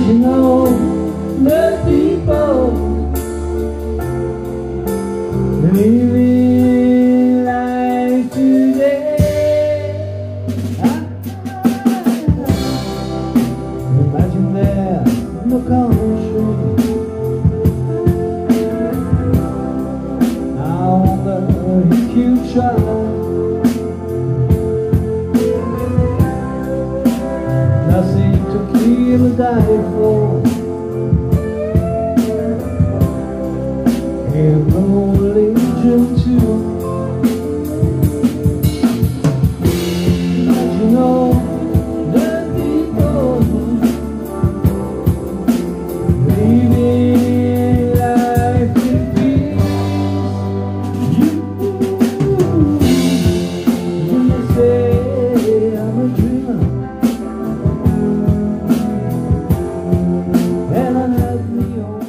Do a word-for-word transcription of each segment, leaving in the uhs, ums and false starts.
Imagine all the people living life today. Imagine there's no country. I wonder if you try. Nothing to kill or die for, and no religion too. Imagine all the people living life in peace. You, you say I'm a dreamer, and I have me on.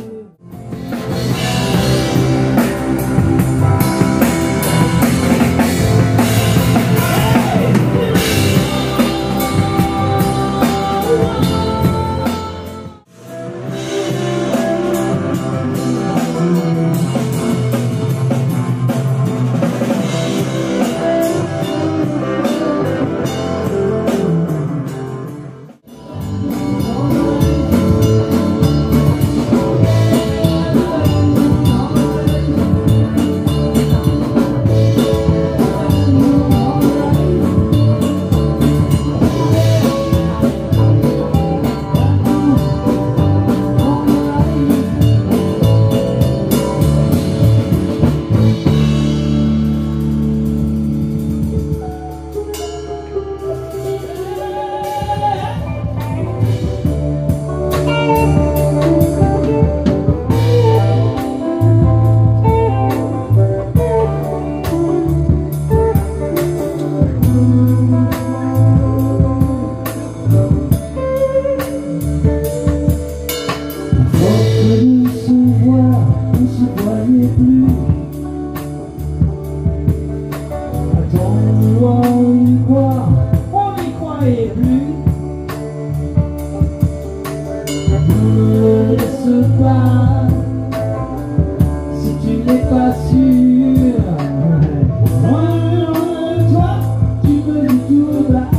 Si tu n'es pas sûr, loin de toi, tu me dis tout bas.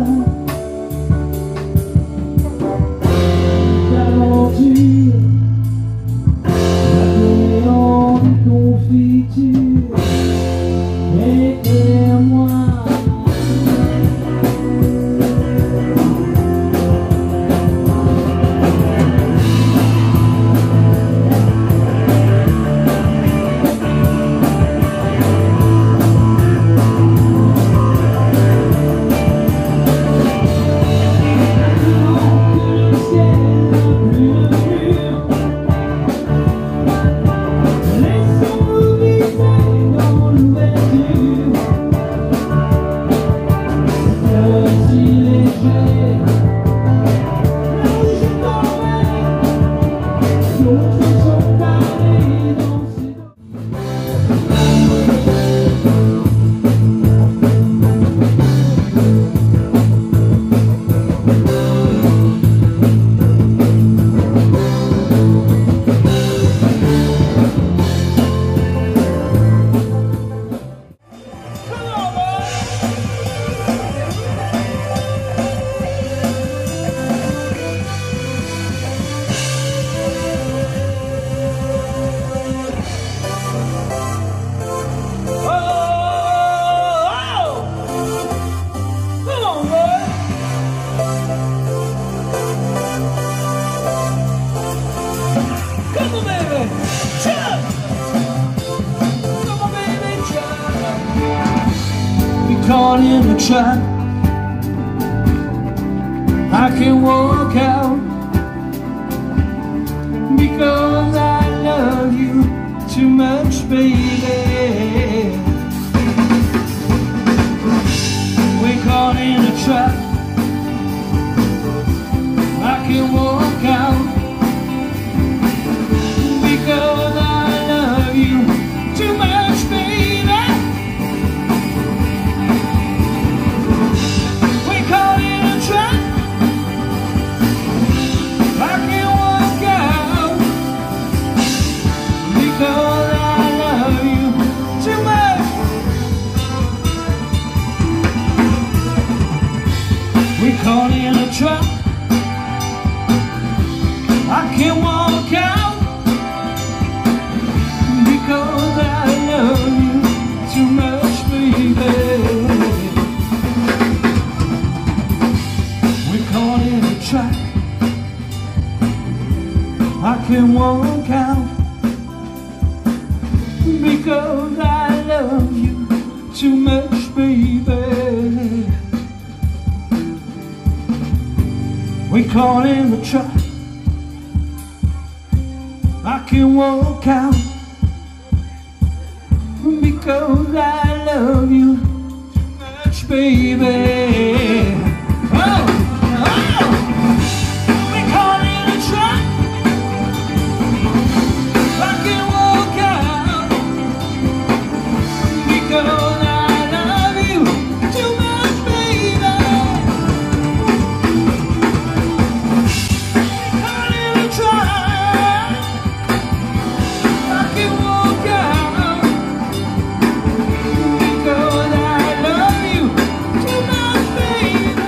L'aventure, la néant de confiture, éclaire-moi. Caught in a trap, I can't walk out because I love you too much, baby. We're caught in a trap, I can't walk out because I love you too much, baby. I can't We're caught in a trap. I can't walk out because I love you too much, baby. We're caught in a trap. I can't walk out because I love you too much, baby. We're caught in the trap. I can't walk out because I love you too much, baby. Oh, oh. We're caught in a trap. I can't walk out because I love you too much, baby. We're caught in a trap. I can't walk out because I love you too much, baby.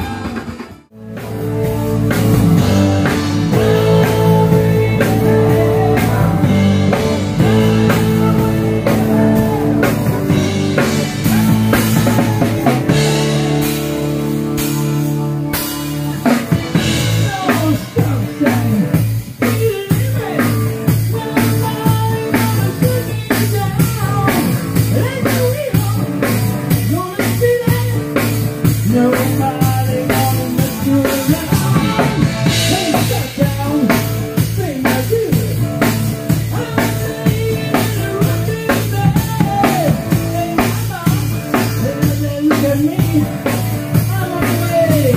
Nobody gonna mess you around. Hey, shut down, sing my good. I'm saying the rockin' bed. Hey, mama, hey, look at me, I'm on the way.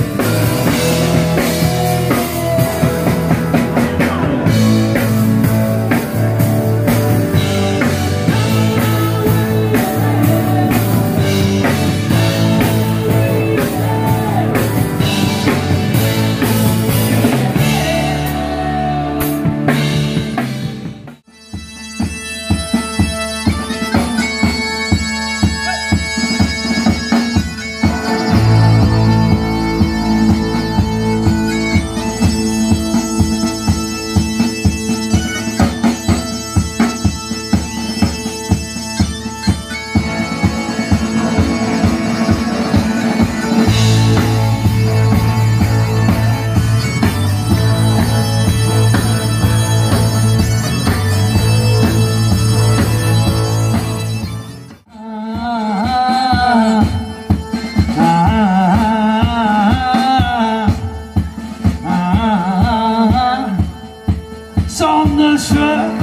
On the truck,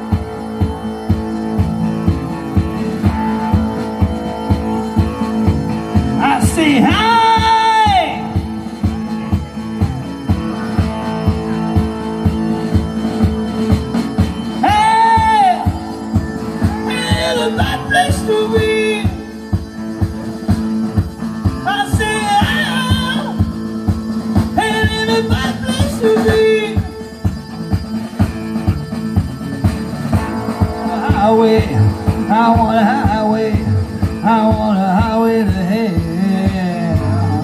I say hi. Hey, it's a bad place to be. I say hi. Hey, it's a bad place to be. Highway, I want a highway, I want a highway to hell.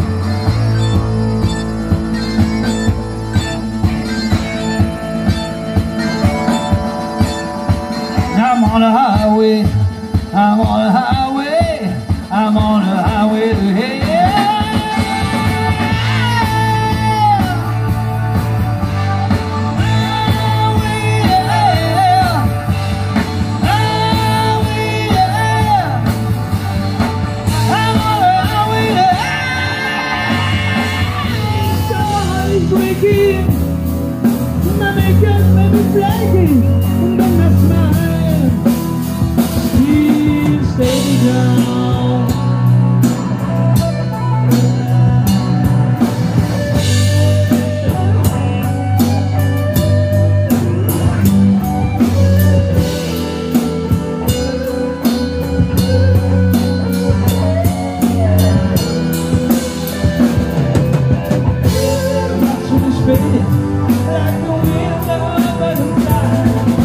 I'm on a highway, I'm on a highway, I'm on a highway to hell. Breaking, my makeup, baby, flaking, and then my smile. Please stay down. Like the wind of a butterfly.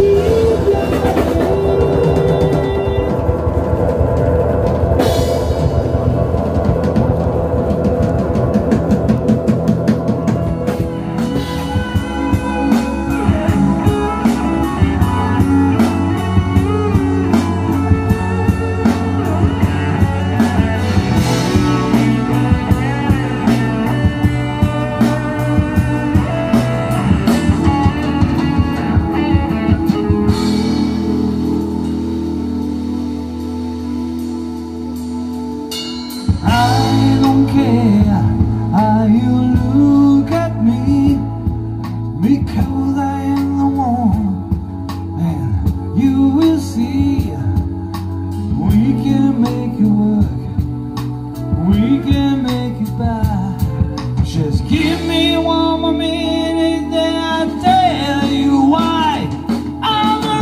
I don't care how you look at me, because I am the one, and you will see. We can make it work, we can make it by. Just give me one more minute, then I'll tell you why I'm a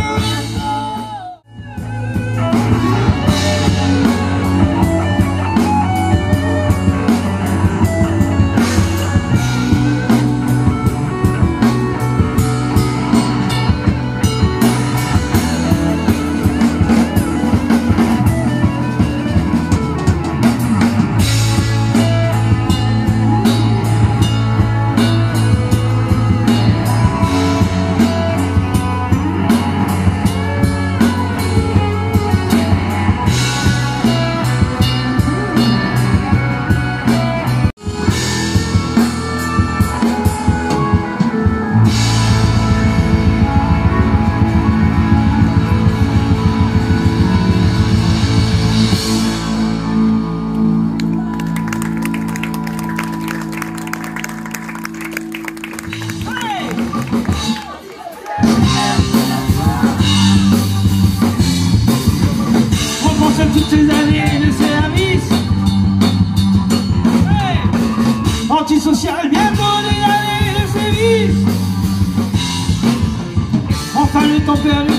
toutes ces années de service, hey, antisocial, bientôt des années de service. Enfin le temps perdu.